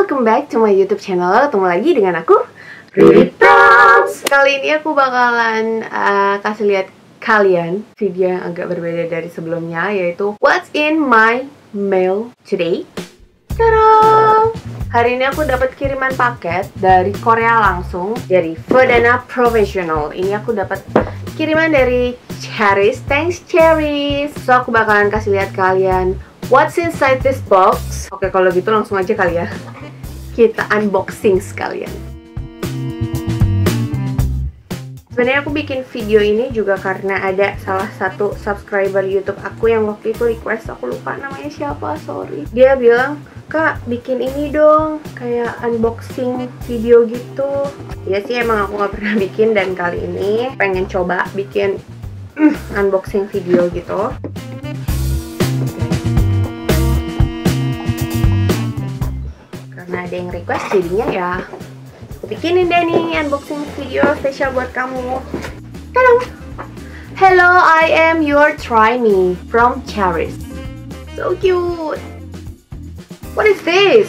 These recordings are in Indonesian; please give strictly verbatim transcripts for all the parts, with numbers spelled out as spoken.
welcome back to my YouTube channel. Ketemu lagi dengan aku, Riri Props. Kali ini aku bakalan uh, kasih lihat kalian video yang agak berbeda dari sebelumnya, yaitu What's in my mail today. Tadam! Hari ini aku dapat kiriman paket dari Korea langsung, dari Fodana Professional. Ini aku dapat kiriman dari Charis. Thanks Charis. So aku bakalan kasih lihat kalian what's inside this box. Oke, kalau gitu langsung aja kali ya, kita unboxing sekalian. Sebenarnya aku bikin video ini juga karena ada salah satu subscriber YouTube aku yang waktu itu request, aku lupa namanya siapa, sorry. Dia bilang, "Kak, bikin ini dong, kayak unboxing video gitu." Ya sih, emang aku gak pernah bikin, dan kali ini pengen coba bikin mm, unboxing video gitu. Karena ada yang request, jadinya ya aku bikinin deh nih unboxing video spesial buat kamu. Tadam! Hello, I am your Try Me from Charis. So cute. What is this?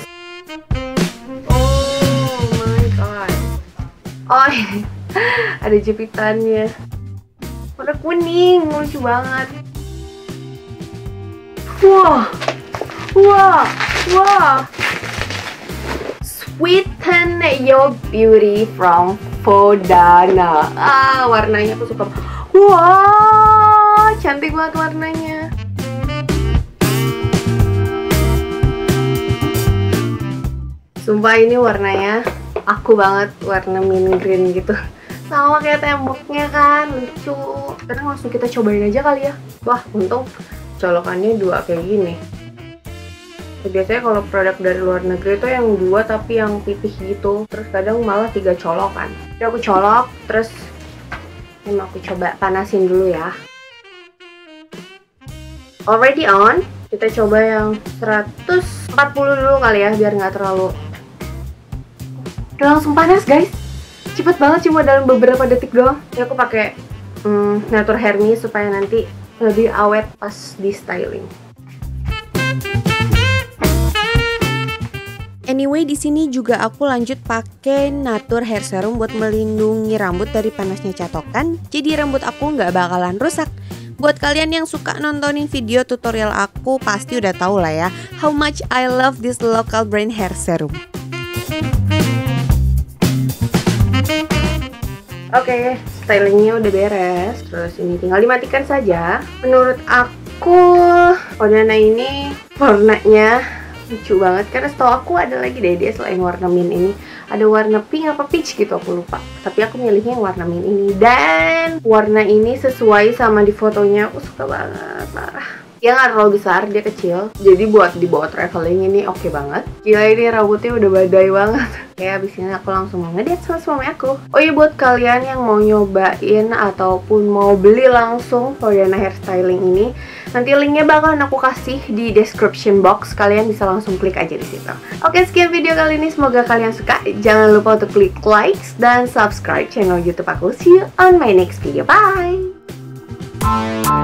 Oh my god. Oh, ada jepitannya. Warna kuning, lucu banget. Wah, wah, wah. Sweeten Your Beauty from Fodana. Ah, warnanya aku suka. Wah, cantik banget warnanya. Sumpah ini warnanya aku banget, warna mint green gitu. Sama kayak temboknya kan, lucu. Sekarang langsung kita cobain aja kali ya. Wah, untung colokannya dua kayak gini. Biasanya kalau produk dari luar negeri itu yang dua tapi yang pipih gitu, terus kadang malah tiga colokan. Jadi aku colok, terus ini aku coba panasin dulu ya. Already on. Kita coba yang seratus empat puluh dulu kali ya, biar nggak terlalu. Udah langsung panas guys, cepet banget, cuma dalam beberapa detik doang. Jadi aku pakai hmm, Natur Hair Mist supaya nanti lebih awet pas di styling. Anyway, di sini juga aku lanjut pakai Natur Hair Serum buat melindungi rambut dari panasnya catokan. Jadi rambut aku nggak bakalan rusak. Buat kalian yang suka nontonin video tutorial aku, pasti udah tahu lah ya how much I love this local brand hair serum. Oke, okay, stylingnya udah beres. Terus ini tinggal dimatikan saja. Menurut aku, Fodana ini warnanya lucu banget, karena setahu aku ada lagi deh dia selain warna mint ini, ada warna pink apa peach gitu, aku lupa, tapi aku milihnya yang warna mint ini. Dan warna ini sesuai sama di fotonya, aku suka banget, parah. Dia nggak terlalu besar, dia kecil, jadi buat dibawa traveling ini oke okay banget. Gila, ini rambutnya udah badai banget. Kayak abis ini aku langsung mau ngedate sama suami aku. Oh iya, buat kalian yang mau nyobain ataupun mau beli langsung Fodana hair styling ini, nanti linknya bakalan aku kasih di description box. Kalian bisa langsung klik aja di situ. Oke, sekian video kali ini. Semoga kalian suka. Jangan lupa untuk klik likes dan subscribe channel YouTube aku. See you on my next video. Bye!